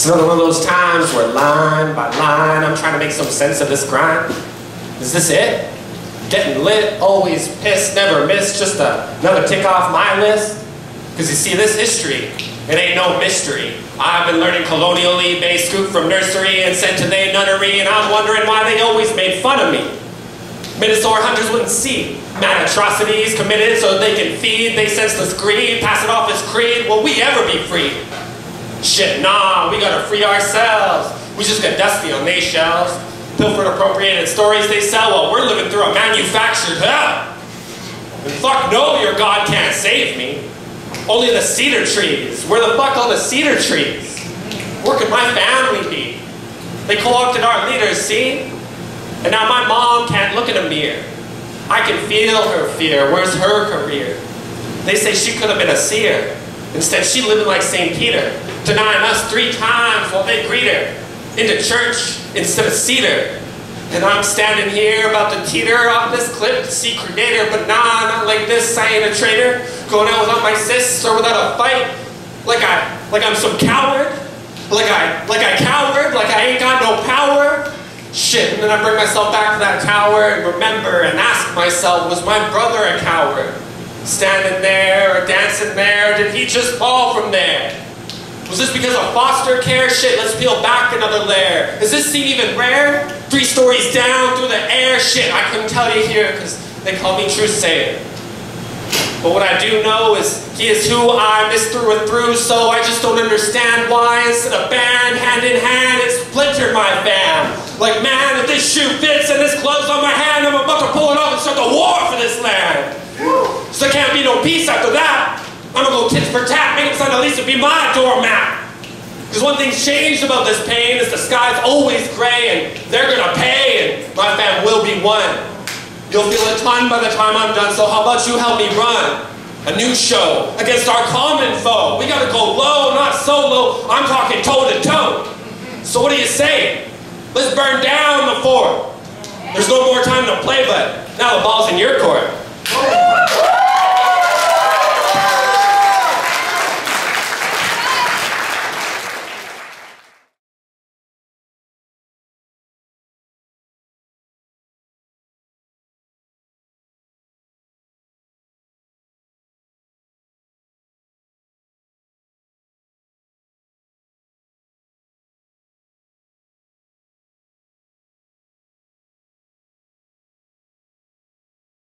another one of those times where line by line I'm trying to make some sense of this grind. Is this it? Getting lit, always pissed, never miss, just another tick off my list? Because you see, this history, it ain't no mystery. I've been learning colonially based scoop from nursery and sent to they nunnery, and I'm wondering why they always made fun of me. Minosaur hunters wouldn't see mad atrocities committed so they can feed they senseless greed, pass it off as creed. Will we ever be free? Shit, nah, we gotta free ourselves. We just get dusty on they shelves. Pilfered appropriated stories they sell while we're living through a manufactured hell. And fuck no, your God can't save me. Only the cedar trees. Where the fuck all the cedar trees? Where could my family be? They co-opted our leaders, see? And now my mom can't look in a mirror. I can feel her fear. Where's her career? They say she could have been a seer. Instead, she living like St. Peter, denying us 3 times while they greet her into church instead of cedar. And I'm standing here about to teeter off this cliff to see Creator, but nah, not like this, I ain't a traitor. Going out without my sis or without a fight, like I'm some coward, like I cowered, like I ain't got no power. Shit, and then I bring myself back to that tower and remember and ask myself, was my brother a coward? Standing there or dancing there, did he just fall from there? Was this because of foster care? Shit, let's peel back another layer. Is this scene even rare? 3 stories down through the air? Shit, I couldn't tell you here because they call me Truthsayer. But what I do know is he is who I miss through and through, so I just don't understand why instead of band, hand in hand, it splintered my fam. Like, man, if this shoe fits and this glove's on my hand, I'm about to pull it off and start a war for this land. So there can't be no peace after that. I'm gonna go tit for tat, make him sign at least to be my doormat. Because one thing's changed about this pain is the sky's always gray and they're gonna pay and my fam will be one. You'll feel a ton by the time I'm done, so how about you help me run a new show against our common foe? We gotta go low, not solo. I'm talking toe to toe. So what do you say? Let's burn down the fort. There's no more time to play, but now the ball's in your court.